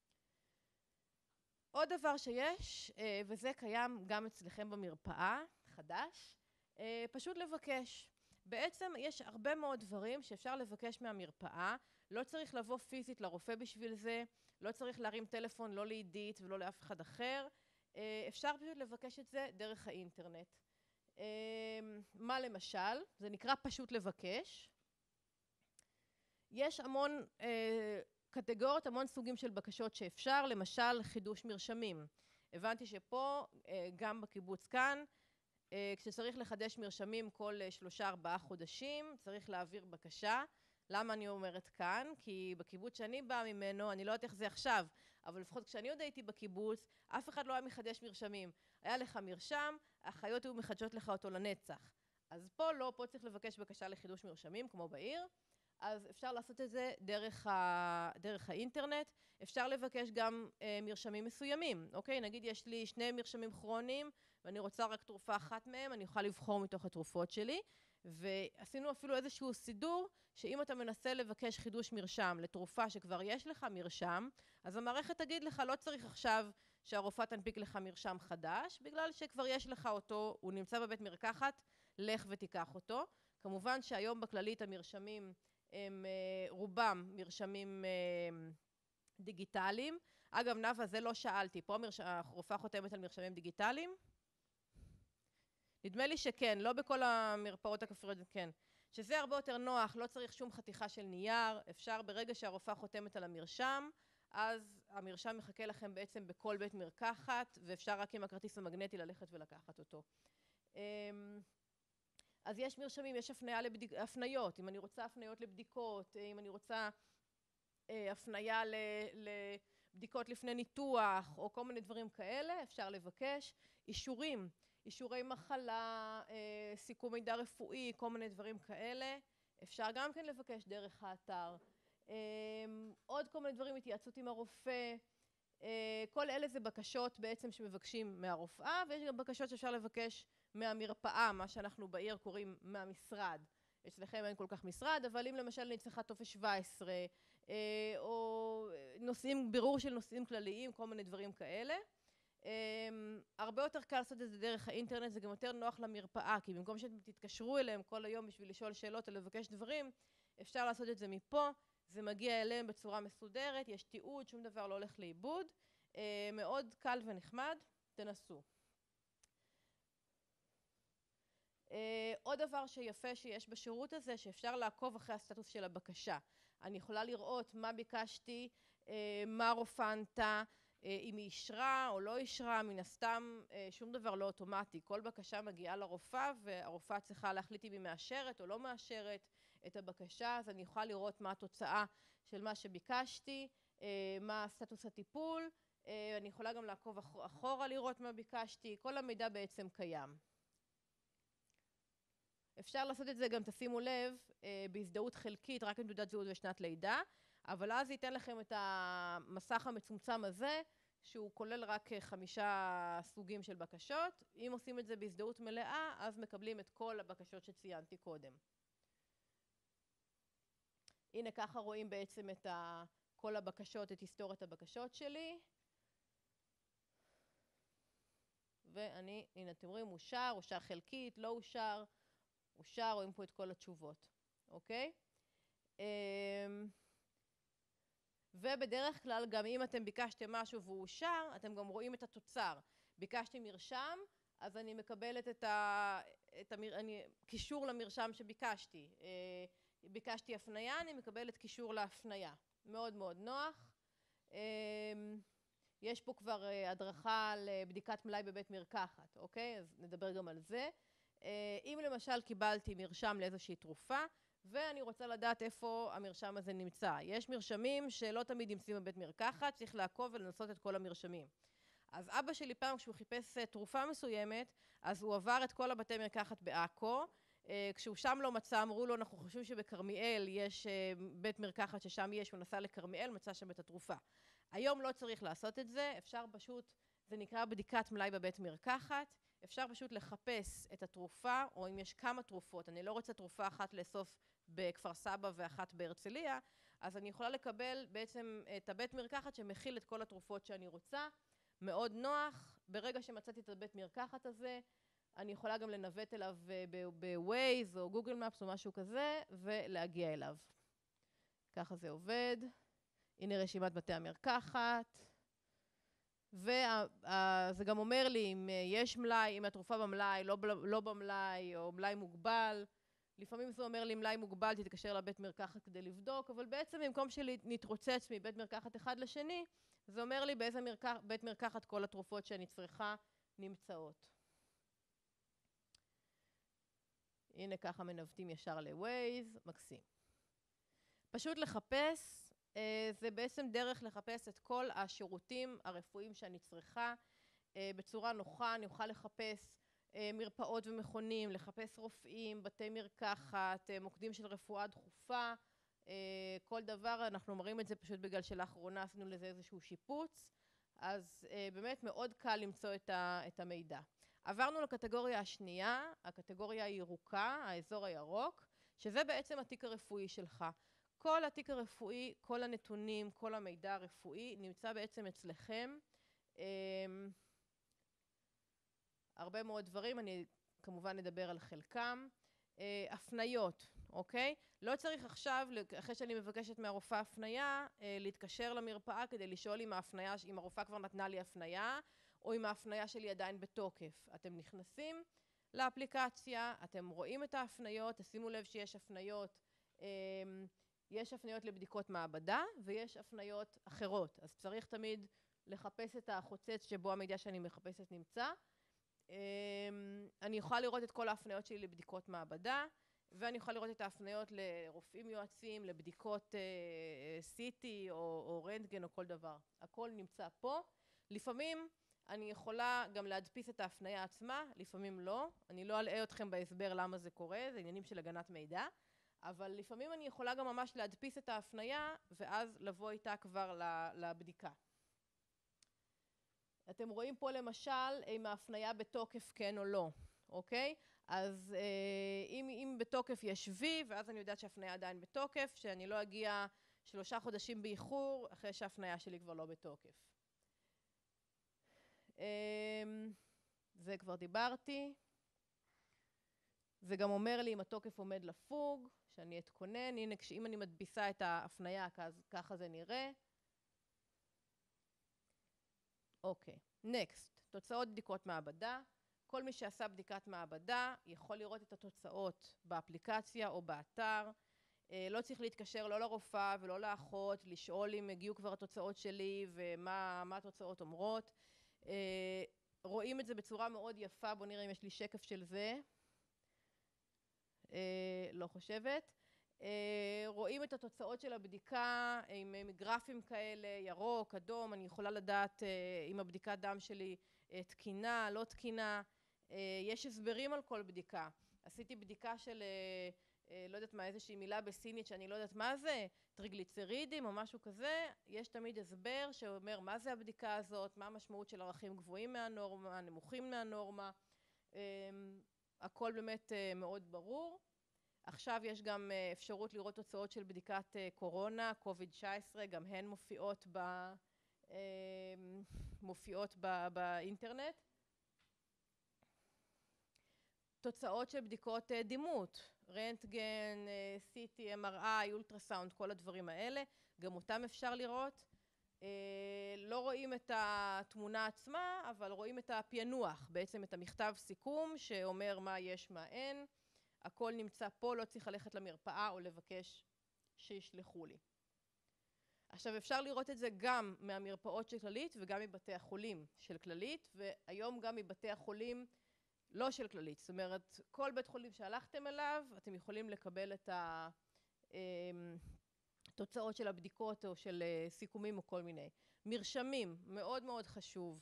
עוד דבר שיש, וזה קיים גם אצלכם במרפאה, חדש, פשוט לבקש. בעצם יש הרבה מאוד דברים שאפשר לבקש מהמרפאה, לא צריך לבוא פיזית לרופא בשביל זה, לא צריך להרים טלפון לא לעידית ולא לאף אחד אחר, אפשר פשוט לבקש את זה דרך האינטרנט. מה למשל? זה נקרא פשוט לבקש. יש המון קטגוריות, המון סוגים של בקשות שאפשר, למשל חידוש מרשמים. הבנתי שפה, גם בקיבוץ כאן, כשצריך לחדש מרשמים כל 3-4 חודשים, צריך להעביר בקשה. למה אני אומרת כאן? כי בקיבוץ שאני באה ממנו, אני לא יודעת איך זה עכשיו, אבל לפחות כשאני עוד הייתי בקיבוץ, אף אחד לא היה מחדש מרשמים. היה לך מרשם, האחיות היו מחדשות לך אותו לנצח. אז פה לא, פה צריך לבקש בקשה לחידוש מרשמים, כמו בעיר. אז אפשר לעשות את זה דרך האינטרנט. אפשר לבקש גם מרשמים מסוימים. אוקיי? נגיד יש לי 2 מרשמים כרוניים, ואני רוצה רק תרופה אחת מהם, אני אוכל לבחור מתוך התרופות שלי. ועשינו אפילו איזשהו סידור, שאם אתה מנסה לבקש חידוש מרשם לתרופה שכבר יש לך מרשם, אז המערכת תגיד לך, לא צריך עכשיו שהרופאה תנפיק לך מרשם חדש, בגלל שכבר יש לך אותו, הוא נמצא בבית מרקחת, לך ותיקח אותו. כמובן שהיום בכללית המרשמים הם רובם מרשמים דיגיטליים. אגב, נאוה, זה לא שאלתי, פה הרופאה חותמת על מרשמים דיגיטליים? נדמה לי שכן, לא בכל המרפאות הכפריות, כן. שזה הרבה יותר נוח, לא צריך שום חתיכה של נייר, אפשר ברגע שהרופאה חותמת על המרשם, אז המרשם מחכה לכם בעצם בכל בית מרקחת, ואפשר רק עם הכרטיס המגנטי ללכת ולקחת אותו. אז יש מרשמים, יש הפניות, אם אני רוצה הפניות לבדיקות, אם אני רוצה הפניה לבדיקות לפני ניתוח, או כל מיני דברים כאלה, אפשר לבקש. אישורים, אישורי מחלה, סיכום מידע רפואי, כל מיני דברים כאלה, אפשר גם כן לבקש דרך האתר. עוד כל מיני דברים, התייעצות עם הרופא, כל אלה זה בקשות בעצם שמבקשים מהרופאה, ויש גם בקשות שאפשר לבקש מהמרפאה, מה שאנחנו בעיר קוראים מהמשרד. אצלכם אין כל כך משרד, אבל אם למשל אני צריכה טופס 17, או בירור של נושאים כלליים, כל מיני דברים כאלה. הרבה יותר קל לעשות את זה דרך האינטרנט, זה גם יותר נוח למרפאה, כי במקום שתתקשרו אליהם כל היום בשביל לשאול שאלות או לבקש דברים, אפשר לעשות את זה מפה, זה מגיע אליהם בצורה מסודרת, יש תיעוד, שום דבר לא הולך לאיבוד, מאוד קל ונחמד, תנסו. עוד דבר שיפה שיש בשירות הזה, שאפשר לעקוב אחרי הסטטוס של הבקשה. אני יכולה לראות מה ביקשתי, מה הרופאה ענתה, אם היא אישרה או לא אישרה, מן הסתם שום דבר לא אוטומטי. כל בקשה מגיעה לרופאה, והרופאה צריכה להחליט אם היא מאשרת או לא מאשרת את הבקשה, אז אני יכולה לראות מה התוצאה של מה שביקשתי, מה סטטוס הטיפול, אני יכולה גם לעקוב אחורה לראות מה ביקשתי, כל המידע בעצם קיים. אפשר לעשות את זה גם, תשימו לב, בהזדהות חלקית, רק עם תעודת זהות ושנת לידה, אבל אז ייתן לכם את המסך המצומצם הזה, שהוא כולל רק 5 סוגים של בקשות. אם עושים את זה בהזדהות מלאה, אז מקבלים את כל הבקשות שציינתי קודם. הנה ככה רואים בעצם את כל הבקשות, את היסטוריית הבקשות שלי. ואני, הנה אתם רואים, אושר, אושר חלקית, לא אושר, אושר, רואים פה את כל התשובות, אוקיי? ובדרך כלל גם אם אתם ביקשתם משהו והוא אושר, אתם גם רואים את התוצר. ביקשתי מרשם, אז אני מקבלת קישור למרשם שביקשתי. ביקשתי הפניה, אני מקבלת קישור להפניה. מאוד מאוד נוח. יש פה כבר הדרכה לבדיקת מלאי בבית מרקחת, אוקיי? אז נדבר גם על זה. אם למשל קיבלתי מרשם לאיזושהי תרופה, ואני רוצה לדעת איפה המרשם הזה נמצא. יש מרשמים שלא תמיד נמצאים בבית מרקחת, צריך לעקוב ולנסות את כל המרשמים. אז אבא שלי פעם כשהוא חיפש תרופה מסוימת, אז הוא עבר את כל הבתי מרקחת בעכו, כשהוא שם לא מצא, אמרו לו, אנחנו חושבים שבקרמיאל יש בית מרקחת ששם יש, הוא נסע לקרמיאל, מצא שם את התרופה. היום לא צריך לעשות את זה, אפשר פשוט, זה נקרא בדיקת מלאי בבית מרקחת, אפשר פשוט לחפש את התרופה, או אם יש כמה תרופות, אני לא רוצה תרופה אחת לאסוף בכפר סבא ואחת בהרצליה, אז אני יכולה לקבל בעצם את הבית מרקחת שמכיל את כל התרופות שאני רוצה, מאוד נוח. ברגע שמצאתי את הבית מרקחת הזה, אני יכולה גם לנווט אליו בווייז או גוגל מפס או משהו כזה, ולהגיע אליו. ככה זה עובד. הנה רשימת בתי המרקחת. וזה גם אומר לי אם יש מלאי, אם התרופה במלאי, לא במלאי, או מלאי מוגבל. לפעמים זה אומר לי מלאי מוגבל, תתקשר לבית מרקחת כדי לבדוק, אבל בעצם במקום שלי נתרוצץ מבית מרקחת אחד לשני, זה אומר לי באיזה בית מרקחת כל התרופות שאני צריכה נמצאות. הנה ככה מנווטים ישר לווייז, מקסים. פשוט לחפש, זה בעצם דרך לחפש את כל השירותים הרפואיים שאני צריכה בצורה נוחה. אני אוכל לחפש מרפאות ומכונים, לחפש רופאים, בתי מרקחת, מוקדים של רפואה דחופה, כל דבר. אנחנו אומרים את זה פשוט בגלל שלאחרונה עשינו לזה איזשהו שיפוץ, אז באמת מאוד קל למצוא את המידע. עברנו לקטגוריה השנייה, הקטגוריה הירוקה, האזור הירוק, שזה בעצם התיק הרפואי שלך. כל התיק הרפואי, כל הנתונים, כל המידע הרפואי נמצא בעצם אצלכם. הרבה מאוד דברים, אני כמובן אדבר על חלקם. הפניות, אוקיי? לא צריך עכשיו, אחרי שאני מבקשת מהרופאה הפניה, להתקשר למרפאה כדי לשאול אם הרופאה כבר נתנה לי הפניה, או אם ההפניה שלי עדיין בתוקף. אתם נכנסים לאפליקציה, אתם רואים את ההפניות, תשימו לב שיש הפניות, יש הפניות לבדיקות מעבדה, ויש הפניות אחרות. אז צריך תמיד לחפש את החוצץ שבו המידע שאני מחפשת נמצא. אני יכולה לראות את כל ההפניות שלי לבדיקות מעבדה, ואני יכולה לראות את ההפניות לרופאים יועצים, לבדיקות CT או רנטגן או כל דבר. הכל נמצא פה. לפעמים אני יכולה גם להדפיס את ההפניה עצמה, לפעמים לא. אני לא אלאה אתכם בהסבר למה זה קורה, זה עניינים של הגנת מידע. אבל לפעמים אני יכולה גם ממש להדפיס את ההפניה, ואז לבוא איתה כבר לבדיקה. אתם רואים פה למשל אם ההפניה בתוקף כן או לא, אוקיי? אז אם בתוקף יש וי, ואז אני יודעת שההפניה עדיין בתוקף, שאני לא אגיע 3 חודשים באיחור, אחרי שההפניה שלי כבר לא בתוקף. זה כבר דיברתי. זה גם אומר לי אם התוקף עומד לפוג, שאני אתכונן. הנה, אם אני מדפיסה את ההפניה, ככה זה נראה. אוקיי, נקסט, תוצאות בדיקות מעבדה. כל מי שעשה בדיקת מעבדה יכול לראות את התוצאות באפליקציה או באתר. לא צריך להתקשר לא לרופאה ולא לאחות, לשאול אם הגיעו כבר התוצאות שלי ומה התוצאות אומרות. רואים את זה בצורה מאוד יפה, בואו נראה אם יש לי שקף של זה. לא חושבת. רואים את התוצאות של הבדיקה עם גרפים כאלה, ירוק, אדום. אני יכולה לדעת אם הבדיקת דם שלי תקינה, לא תקינה. יש הסברים על כל בדיקה. עשיתי בדיקה של, לא יודעת מה, איזושהי מילה בסינית שאני לא יודעת מה זה, טריגליצרידים או משהו כזה. יש תמיד הסבר שאומר מה זה הבדיקה הזאת, מה המשמעות של ערכים גבוהים מהנורמה, נמוכים מהנורמה. הכל באמת מאוד ברור. עכשיו יש גם אפשרות לראות תוצאות של בדיקת קורונה, COVID-19, גם הן מופיעות באינטרנט. תוצאות של בדיקות דימות, רנטגן, CT, MRI, אולטרסאונד, כל הדברים האלה, גם אותם אפשר לראות. לא רואים את התמונה עצמה, אבל רואים את הפענוח, בעצם את המכתב סיכום שאומר מה יש, מה אין. הכל נמצא פה, לא צריך ללכת למרפאה או לבקש שישלחו לי. עכשיו אפשר לראות את זה גם מהמרפאות של כללית וגם מבתי החולים של כללית, והיום גם מבתי החולים לא של כללית. זאת אומרת, כל בית חולים שהלכתם אליו, אתם יכולים לקבל את התוצאות של הבדיקות או של סיכומים או כל מיני. מרשמים, מאוד מאוד חשוב.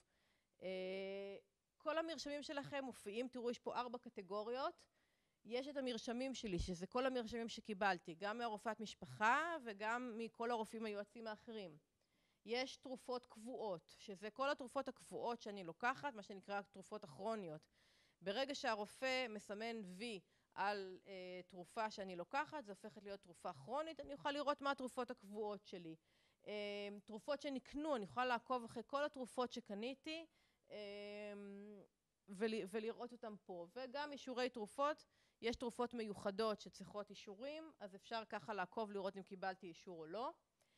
כל המרשמים שלכם מופיעים, תראו, יש פה 4 קטגוריות. יש את המרשמים שלי, שזה כל המרשמים שקיבלתי, גם מהרופאת משפחה וגם מכל הרופאים היועצים האחרים. יש תרופות קבועות, שזה כל התרופות הקבועות שאני לוקחת, מה שנקרא תרופות הכרוניות. ברגע שהרופא מסמן וי על תרופה שאני לוקחת, זה הופכת להיות תרופה כרונית, אני אוכל לראות מה התרופות הקבועות שלי. תרופות שנקנו, אני יכולה לעקוב אחרי כל התרופות שקניתי, ולראות אותם פה. וגם אישורי תרופות, יש תרופות מיוחדות שצריכות אישורים, אז אפשר ככה לעקוב לראות אם קיבלתי אישור או לא.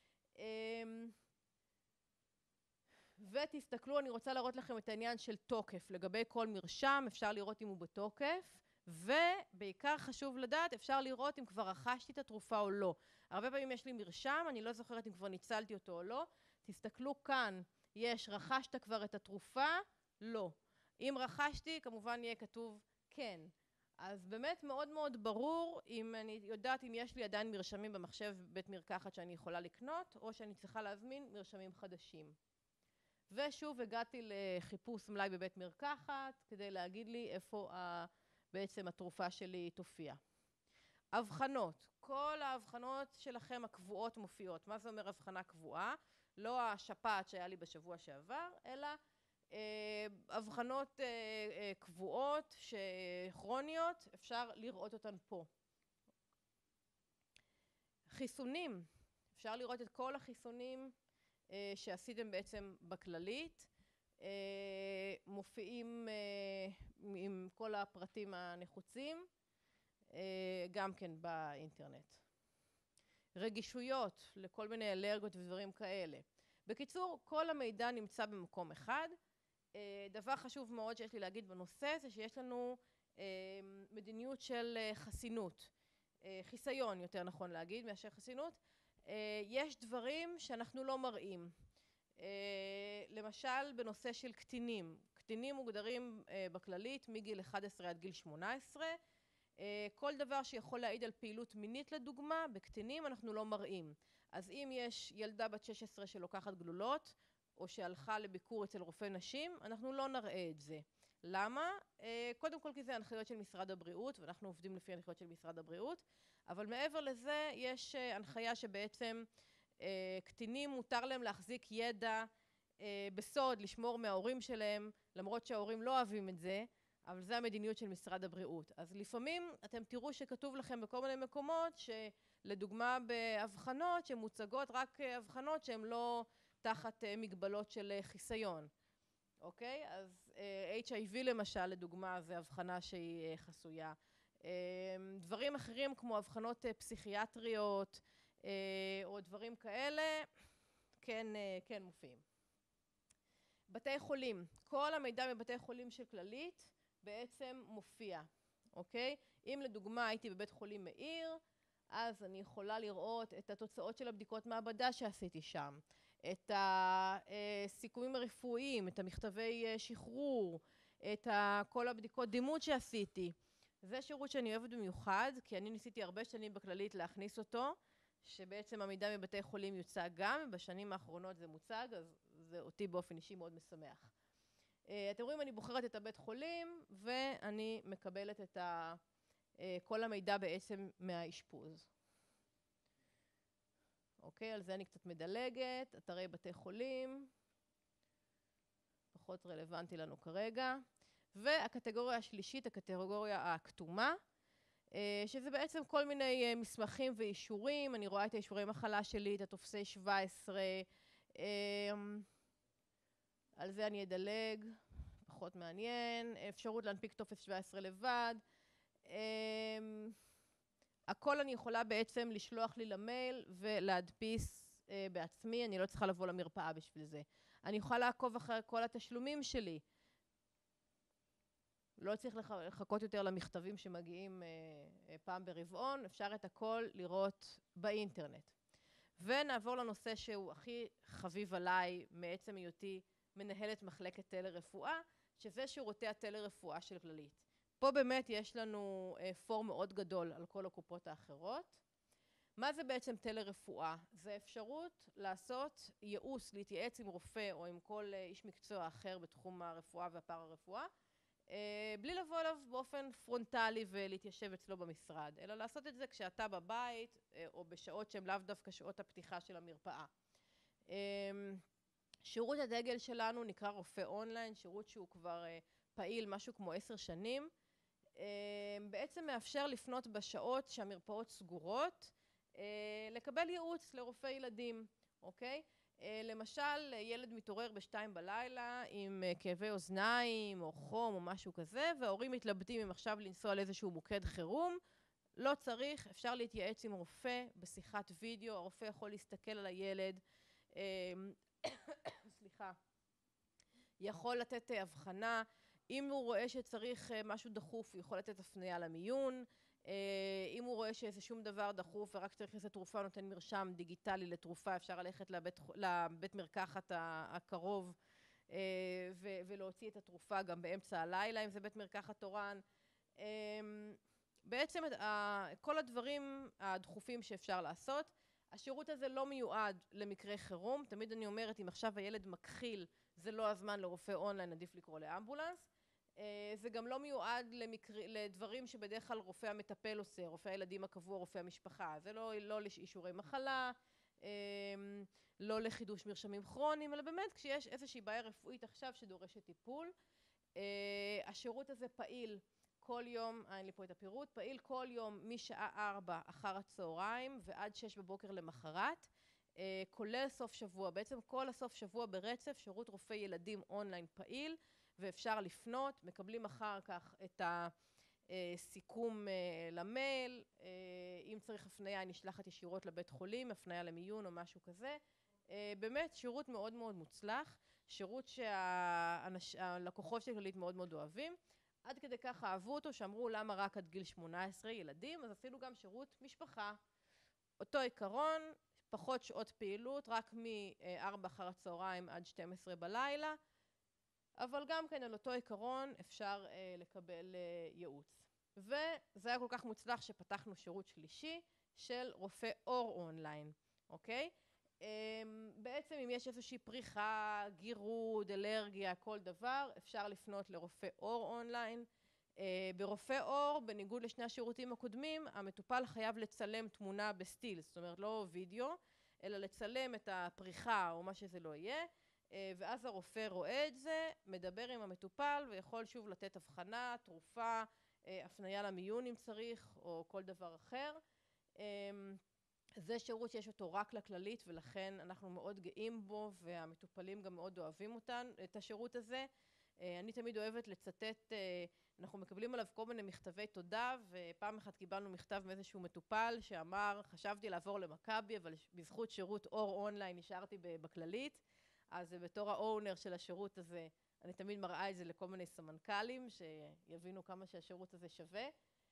ותסתכלו, אני רוצה להראות לכם את העניין של תוקף. לגבי כל מרשם, אפשר לראות אם הוא בתוקף, ובעיקר חשוב לדעת, אפשר לראות אם כבר רכשתי את התרופה או לא. הרבה פעמים יש לי מרשם, אני לא זוכרת אם כבר ניצלתי אותו או לא. תסתכלו כאן, יש רכשת כבר את התרופה? לא. אם רכשתי, כמובן יהיה כתוב כן. אז באמת מאוד מאוד ברור אם אני יודעת אם יש לי עדיין מרשמים במחשב בית מרקחת שאני יכולה לקנות, או שאני צריכה להזמין מרשמים חדשים. ושוב הגעתי לחיפוש מלאי בבית מרקחת, כדי להגיד לי איפה בעצם התרופה שלי תופיע. הבחנות. כל ההבחנות שלכם הקבועות מופיעות. מה זה אומר הבחנה קבועה? לא השפעת שהיה לי בשבוע שעבר, אלא הבחנות קבועות, כרוניות, אפשר לראות אותן פה. חיסונים. אפשר לראות את כל החיסונים שעשיתם בעצם בכללית. מופיעים עם כל הפרטים הנחוצים, גם כן באינטרנט. רגישויות לכל מיני אלרגיות ודברים כאלה. בקיצור, כל המידע נמצא במקום אחד. דבר חשוב מאוד שיש לי להגיד בנושא זה שיש לנו מדיניות של חסינות. חיסיון יותר נכון להגיד מאשר חסינות. יש דברים שאנחנו לא מראים. למשל בנושא של קטינים. קטינים מוגדרים בכללית מגיל 11 עד גיל 18. כל דבר שיכול להעיד על פעילות מינית לדוגמה, בקטינים אנחנו לא מראים. אז אם יש ילדה בת 16 שלוקחת גלולות, או שהלכה לביקור אצל רופא נשים, אנחנו לא נראה את זה. למה? קודם כל כי זה הנחיות של משרד הבריאות, ואנחנו עובדים לפי הנחיות של משרד הבריאות, אבל מעבר לזה יש הנחיה שבעצם קטינים מותר להם להחזיק ידע בסוד, לשמור מההורים שלהם, למרות שההורים לא אוהבים את זה, אבל זה המדיניות של משרד הבריאות. אז לפעמים אתם תראו שכתוב לכם בכל מיני מקומות, שלדוגמה בהבחנות שמוצגות רק הבחנות שהן לא תחת מגבלות של חיסיון. אוקיי? אז HIV למשל, לדוגמה, זה הבחנה שהיא חסויה. דברים אחרים כמו הבחנות פסיכיאטריות או דברים כאלה, כן מופיעים. בתי חולים. כל המידע מבתי חולים של כללית בעצם מופיע. אוקיי? אם לדוגמה הייתי בבית חולים מאיר, אז אני יכולה לראות את התוצאות של הבדיקות מעבדה שעשיתי שם. את הסיכומים הרפואיים, את המכתבי שחרור, את כל הבדיקות דימות שעשיתי. זה שירות שאני אוהבת במיוחד, כי אני ניסיתי הרבה שנים בכללית להכניס אותו, שבעצם המידע מבתי חולים יוצג גם, ובשנים האחרונות זה מוצג, אז זה אותי באופן אישי מאוד משמח. אתם רואים, אני בוחרת את הבית חולים, ואני מקבלת את כל המידע בעצם מהאשפוז. אוקיי, על זה אני קצת מדלגת, אתרי בתי חולים, פחות רלוונטי לנו כרגע. והקטגוריה השלישית, הקטגוריה הכתומה, שזה בעצם כל מיני מסמכים ואישורים. אני רואה את האישורי מחלה שלי, את הטופסי 17, על זה אני אדלג, פחות מעניין. אפשרות להנפיק טופס 17 לבד. הכל אני יכולה בעצם לשלוח לי למייל ולהדפיס בעצמי, אני לא צריכה לבוא למרפאה בשביל זה. אני יכולה לעקוב אחרי כל התשלומים שלי. לא צריך לחכות יותר למכתבים שמגיעים פעם ברבעון, אפשר את הכל לראות באינטרנט. ונעבור לנושא שהוא הכי חביב עליי מעצם היותי מנהלת מחלקת טלרפואה, שזה שירותי הטלרפואה של כללית. פה באמת יש לנו פור מאוד גדול על כל הקופות האחרות. מה זה בעצם טלרפואה? זה אפשרות לעשות ייעוץ, להתייעץ עם רופא או עם כל איש מקצוע אחר בתחום הרפואה והפארה-רפואה, בלי לבוא אליו באופן פרונטלי ולהתיישב אצלו במשרד, אלא לעשות את זה כשאתה בבית או בשעות שהן לאו דווקא שעות הפתיחה של המרפאה. שירות הדגל שלנו נקרא רופא אונליין, שירות שהוא כבר פעיל משהו כמו 10 שנים, בעצם מאפשר לפנות בשעות שהמרפאות סגורות, לקבל ייעוץ לרופא ילדים, אוקיי? למשל, ילד מתעורר ב-2 בלילה עם כאבי אוזניים או חום או משהו כזה, וההורים מתלבטים אם עכשיו לנסוע לאיזשהו מוקד חירום. לא צריך, אפשר להתייעץ עם רופא בשיחת וידאו, הרופא יכול להסתכל על הילד, סליחה, יכול לתת הבחנה, אם הוא רואה שצריך משהו דחוף, הוא יכול לתת הפניה למיון, אם הוא רואה שזה שום דבר דחוף ורק צריך איזו תרופה, נותן מרשם דיגיטלי לתרופה, אפשר ללכת לבית מרקחת הקרוב ולהוציא את התרופה גם באמצע הלילה, אם זה בית מרקחת תורן. בעצם כל הדברים הדחופים שאפשר לעשות, השירות הזה לא מיועד למקרה חירום, תמיד אני אומרת, אם עכשיו הילד מכחיל, זה לא הזמן לרופא אונליין, עדיף לקרוא לאמבולנס. זה גם לא מיועד לדברים שבדרך כלל רופא המטפל עושה, רופא הילדים הקבוע, רופא המשפחה. זה לא לאישורי מחלה, לא לחידוש מרשמים כרוניים, אלא באמת כשיש איזושהי בעיה רפואית עכשיו שדורשת טיפול. השירות הזה פעיל כל יום, אין לי פה את הפירוט, פעיל כל יום משעה 4 אחר הצהריים ועד 6 בבוקר למחרת, כולל סוף שבוע. בעצם כל הסוף שבוע ברצף, שירות רופא ילדים אונליין פעיל, ואפשר לפנות, מקבלים אחר כך את הסיכום למייל, אם צריך הפניה, נשלחת ישירות לבית חולים, הפניה למיון או משהו כזה. באמת שירות מאוד מאוד מוצלח, שירות שהלקוחות של כללית מאוד מאוד אוהבים. עד כדי כך אהבו אותו, שאמרו למה רק עד גיל 18 ילדים, אז עשינו גם שירות משפחה. אותו עיקרון, פחות שעות פעילות, רק מ-4 אחר הצהריים עד 12 בלילה, אבל גם כן על אותו עיקרון אפשר לקבל ייעוץ. וזה היה כל כך מוצלח שפתחנו שירות שלישי של רופא אור אונליין, אוקיי? בעצם אם יש איזושהי פריחה, גירוד, אלרגיה, כל דבר, אפשר לפנות לרופא אור אונליין. ברופא אור, בניגוד לשני השירותים הקודמים, המטופל חייב לצלם תמונה בסטיל, זאת אומרת לא וידאו, אלא לצלם את הפריחה או מה שזה לא יהיה, ואז הרופא רואה את זה, מדבר עם המטופל ויכול שוב לתת הבחנה, תרופה, הפניה למיון אם צריך, או כל דבר אחר. זה שירות שיש אותו רק לכללית, ולכן אנחנו מאוד גאים בו, והמטופלים גם מאוד אוהבים את השירות הזה. אני תמיד אוהבת לצטט, אנחנו מקבלים עליו כל מיני מכתבי תודה, ופעם אחת קיבלנו מכתב מאיזשהו מטופל שאמר, חשבתי לעבור למכבי, אבל בזכות שירות אור אונליין נשארתי בכללית, אז בתור האונר של השירות הזה, אני תמיד מראה את זה לכל מיני סמנכלים, שיבינו כמה שהשירות הזה שווה.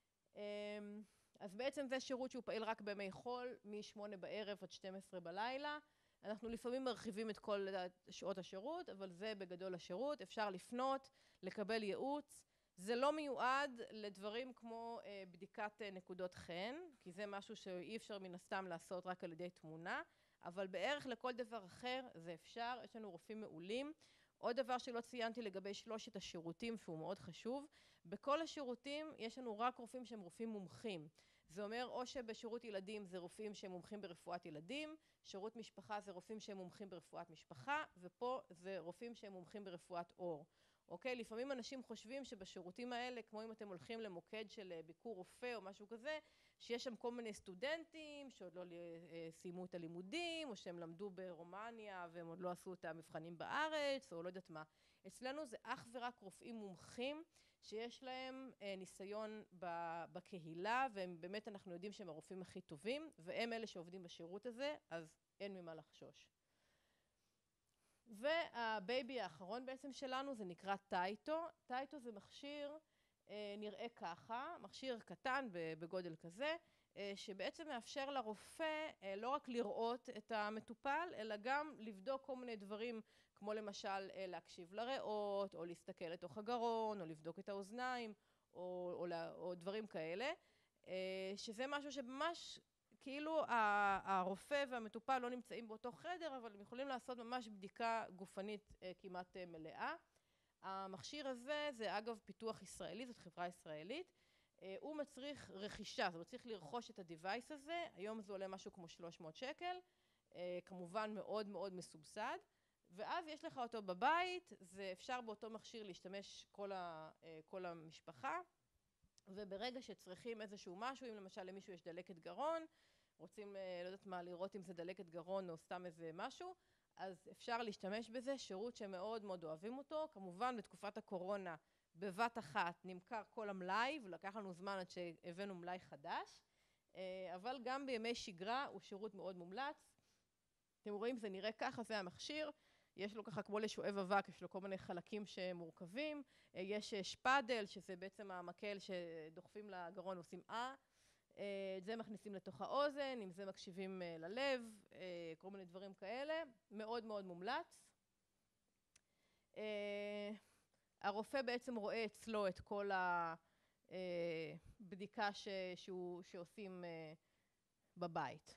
אז בעצם זה שירות שהוא פעיל רק בימי חול, מ-8 בערב עד 12 בלילה. אנחנו לפעמים מרחיבים את כל שעות השירות, אבל זה בגדול השירות. אפשר לפנות, לקבל ייעוץ. זה לא מיועד לדברים כמו בדיקת נקודות חן, כי זה משהו שאי אפשר מן הסתם לעשות רק על ידי תמונה, אבל בערך לכל דבר אחר זה אפשר. יש לנו רופאים מעולים. עוד דבר שלא ציינתי לגבי 3 השירותים, שהוא מאוד חשוב, בכל השירותים יש לנו רק רופאים שהם רופאים מומחים. זה אומר או שבשירות ילדים זה רופאים שהם מומחים ברפואת ילדים, שירות משפחה זה רופאים שהם מומחים ברפואת משפחה, ופה זה רופאים שהם מומחים ברפואת אור. אוקיי? לפעמים אנשים חושבים שבשירותים האלה, כמו אם אתם הולכים למוקד של ביקור רופא או משהו כזה, שיש שם כל מיני סטודנטים שעוד לא סיימו את הלימודים, או שהם למדו ברומניה והם עוד לא עשו את המבחנים בארץ, או לא יודעת מה. אצלנו זה אך ורק רופאים מומחים שיש להם ניסיון בקהילה, והם באמת אנחנו יודעים שהם הרופאים הכי טובים, והם אלה שעובדים בשירות הזה, אז אין ממה לחשוש. והבייבי האחרון בעצם שלנו זה נקרא טייטו. טייטו זה מכשיר נראה ככה, מכשיר קטן בגודל כזה, שבעצם מאפשר לרופא לא רק לראות את המטופל, אלא גם לבדוק כל מיני דברים, כמו למשל להקשיב לריאות, או להסתכל לתוך הגרון, או לבדוק את האוזניים, או דברים כאלה, שזה משהו שממש כאילו הרופא והמטופל לא נמצאים באותו חדר, אבל הם יכולים לעשות ממש בדיקה גופנית כמעט מלאה. המכשיר הזה זה אגב פיתוח ישראלי, זאת חברה ישראלית, הוא מצריך רכישה, זאת אומרת צריך לרכוש את הדיווייס הזה, היום זה עולה משהו כמו 300 שקל, כמובן מאוד מאוד מסובסד, ואז יש לך אותו בבית, זה אפשר באותו מכשיר להשתמש כל המשפחה, וברגע שצריכים איזשהו משהו, אם למשל למישהו יש דלקת גרון, רוצים, לא יודעת מה, לראות אם זה דלקת גרון או סתם איזה משהו, אז אפשר להשתמש בזה, שירות שמאוד מאוד אוהבים אותו. כמובן, בתקופת הקורונה, בבת אחת נמכר כל המלאי, ולקח לנו זמן עד שהבאנו מלאי חדש, אבל גם בימי שגרה הוא שירות מאוד מומלץ. אתם רואים, זה נראה ככה, זה המכשיר, יש לו ככה כמו לשואב אבק, יש לו כל מיני חלקים שמורכבים, יש שפדל, שזה בעצם המקל שדוחפים לגרון ועושים את זה מכניסים לתוך האוזן, עם זה מקשיבים ללב, כל מיני דברים כאלה, מאוד מאוד מומלץ. הרופא בעצם רואה אצלו את כל הבדיקה שעושים בבית.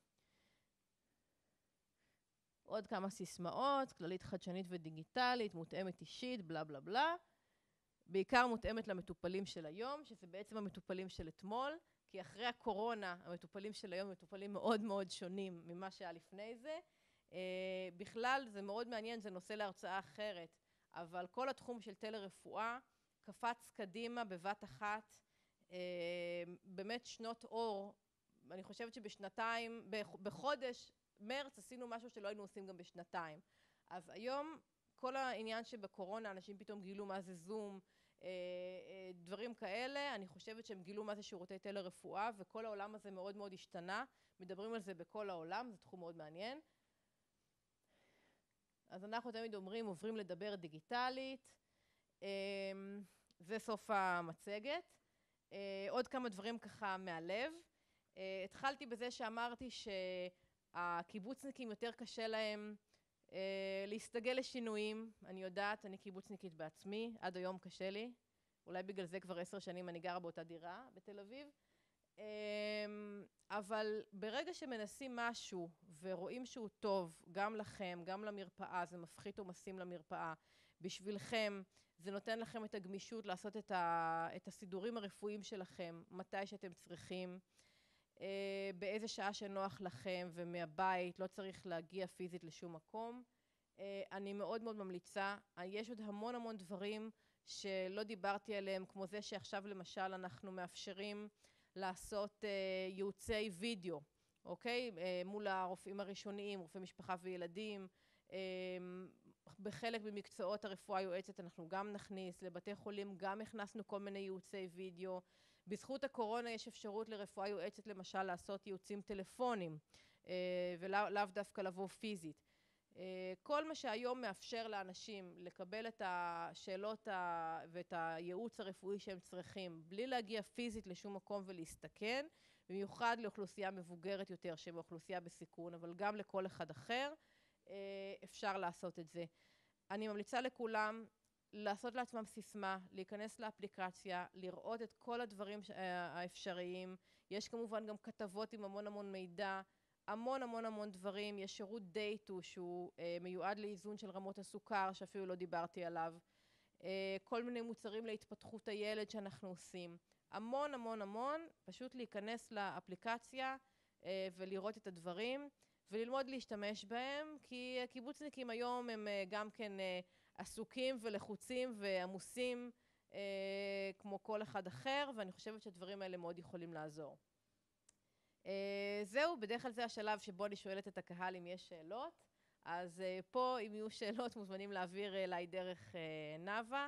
עוד כמה סיסמאות, כללית חדשנית ודיגיטלית, מותאמת אישית, בלה בלה בלה. בעיקר מותאמת למטופלים של היום, שזה בעצם המטופלים של אתמול, כי אחרי הקורונה, המטופלים של היום מטופלים מאוד מאוד שונים ממה שהיה לפני זה. בכלל, זה מאוד מעניין, זה נושא להרצאה אחרת, אבל כל התחום של טלרפואה קפץ קדימה בבת אחת, באמת שנות אור. אני חושבת שבשנתיים, בחודש מרץ עשינו משהו שלא היינו עושים גם בשנתיים. אז היום כל העניין שבקורונה אנשים פתאום גילו מה זה זום, דברים כאלה, אני חושבת שהם גילו מה זה שירותי טלרפואה, וכל העולם הזה מאוד מאוד השתנה, מדברים על זה בכל העולם, זה תחום מאוד מעניין. אז אנחנו תמיד אומרים, עוברים לדבר דיגיטלית, זה סוף המצגת. עוד כמה דברים ככה מהלב. התחלתי בזה שאמרתי שהקיבוצניקים יותר קשה להם להסתגל לשינויים. אני יודעת, אני קיבוצניקית בעצמי, עד היום קשה לי. אולי בגלל זה כבר 10 שנים אני גרה באותה דירה בתל אביב. אבל ברגע שמנסים משהו ורואים שהוא טוב, גם לכם, גם למרפאה, זה מפחית עומסים למרפאה, בשבילכם, זה נותן לכם את הגמישות לעשות את הסידורים הרפואיים שלכם, מתי שאתם צריכים, באיזה שעה שנוח לכם ומהבית, לא צריך להגיע פיזית לשום מקום. אני מאוד מאוד ממליצה, יש עוד המון המון דברים שלא דיברתי עליהם, כמו זה שעכשיו למשל אנחנו מאפשרים לעשות ייעוצי וידאו, אוקיי? מול הרופאים הראשוניים, רופאי משפחה וילדים. בחלק במקצועות הרפואה היועצת אנחנו גם נכניס, לבתי חולים גם הכנסנו כל מיני ייעוצי וידאו. בזכות הקורונה יש אפשרות לרפואה יועצת למשל לעשות ייעוצים טלפונים, ולאו דווקא לבוא פיזית. כל מה שהיום מאפשר לאנשים לקבל את השאלות ואת הייעוץ הרפואי שהם צריכים, בלי להגיע פיזית לשום מקום ולהסתכן, במיוחד לאוכלוסייה מבוגרת יותר, שהם אוכלוסייה בסיכון, אבל גם לכל אחד אחר, אפשר לעשות את זה. אני ממליצה לכולם לעשות לעצמם סיסמה, להיכנס לאפליקציה, לראות את כל הדברים האפשריים. יש כמובן גם כתבות עם המון המון מידע, המון המון המון דברים. יש שירות דייטו שהוא מיועד לאיזון של רמות הסוכר, שאפילו לא דיברתי עליו. כל מיני מוצרים להתפתחות הילד שאנחנו עושים. המון המון המון, פשוט להיכנס לאפליקציה ולראות את הדברים, וללמוד להשתמש בהם, כי הקיבוצניקים היום הם גם כן עסוקים ולחוצים ועמוסים כמו כל אחד אחר, ואני חושבת שהדברים האלה מאוד יכולים לעזור. זהו, בדרך כלל זה השלב שבו אני שואלת את הקהל אם יש שאלות, אז פה אם יהיו שאלות מוזמנים להעביר אליי דרך נאווה.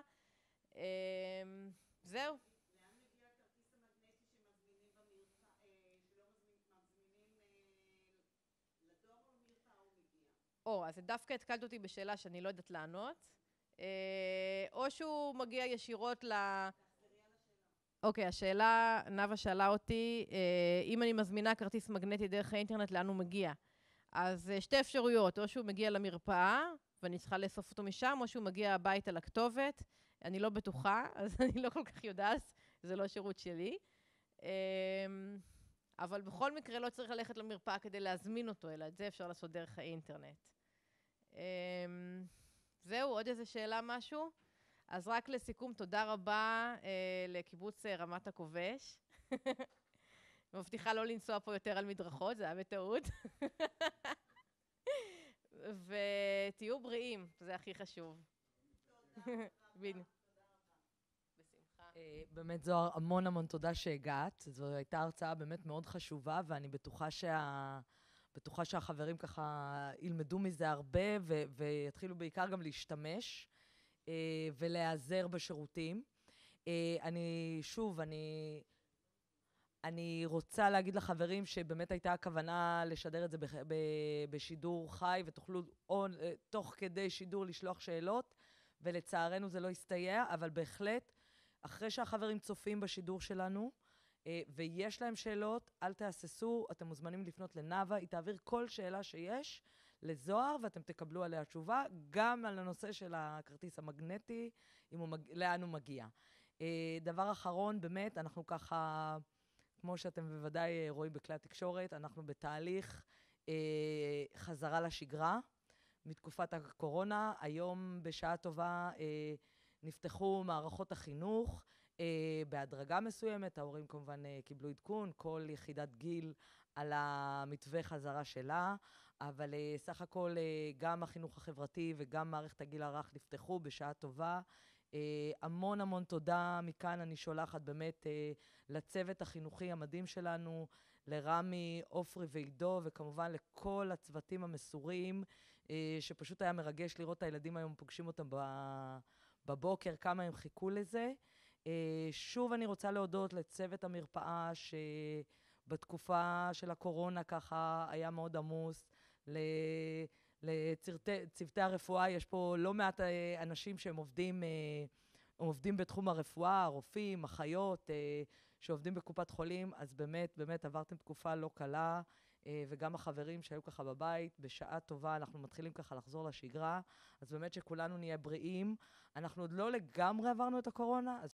זהו. לאן מגיע הכרטיס המגנטי שמזמינים במרפאה, שלא מזמינים לדואר או למרפאה הוא מגיע? אז דווקא התקלת אותי בשאלה שאני לא יודעת לענות. או שהוא מגיע ישירות תחזרי על השאלה. אוקיי, השאלה, נאווה שאלה אותי, אם אני מזמינה כרטיס מגנטי דרך האינטרנט, לאן הוא מגיע? אז שתי אפשרויות, או שהוא מגיע למרפאה, ואני צריכה לאסוף אותו משם, או שהוא מגיע הביתה לכתובת. אני לא בטוחה, אז אני לא כל כך יודעת, זה לא שירות שלי. אבל בכל מקרה לא צריך ללכת למרפאה כדי להזמין אותו, אלא את זה אפשר לעשות דרך האינטרנט. זהו, עוד איזה שאלה משהו? אז רק לסיכום, תודה רבה לקיבוץ רמת הכובש. מבטיחה לא לנסוע פה יותר על מדרכות, זה היה בטעות. ותהיו בריאים, זה הכי חשוב. בדיוק. בשמחה. באמת, זוהר, המון המון תודה שהגעת. זו הייתה הרצאה באמת מאוד חשובה, ואני בטוחה שהחברים ככה ילמדו מזה הרבה, ויתחילו בעיקר גם להשתמש ולהיעזר בשירותים. אני רוצה להגיד לחברים שבאמת הייתה הכוונה לשדר את זה בשידור חי, ותוכלו תוך כדי שידור לשלוח שאלות, ולצערנו זה לא הסתייע, אבל בהחלט, אחרי שהחברים צופים בשידור שלנו, ויש להם שאלות, אל תהססו, אתם מוזמנים לפנות לנאווה, היא תעביר כל שאלה שיש לזוהר, ואתם תקבלו עליה תשובה, גם על הנושא של הכרטיס המגנטי, לאן הוא מגיע. דבר אחרון, באמת, אנחנו ככה, כמו שאתם בוודאי רואים בכלי התקשורת, אנחנו בתהליך חזרה לשגרה מתקופת הקורונה. היום בשעה טובה נפתחו מערכות החינוך בהדרגה מסוימת, ההורים כמובן קיבלו עדכון, כל יחידת גיל על המתווה חזרה שלה, אבל סך הכל גם החינוך החברתי וגם מערכת הגיל הרך נפתחו בשעה טובה. המון המון תודה מכאן אני שולחת באמת לצוות החינוכי המדהים שלנו, לרמי, אופרי ועידו, וכמובן לכל הצוותים המסורים, שפשוט היה מרגש לראות את הילדים היום, פוגשים אותם בבוקר, כמה הם חיכו לזה. שוב אני רוצה להודות לצוות המרפאה, שבתקופה של הקורונה ככה היה מאוד עמוס, לצוותי הרפואה, יש פה לא מעט אנשים שהם עובדים בתחום הרפואה, רופאים, אחיות, שעובדים בקופת חולים, אז באמת עברתם תקופה לא קלה, וגם החברים שהיו ככה בבית, בשעה טובה אנחנו מתחילים ככה לחזור לשגרה, אז באמת שכולנו נהיה בריאים. אנחנו עוד לא לגמרי עברנו את הקורונה, אז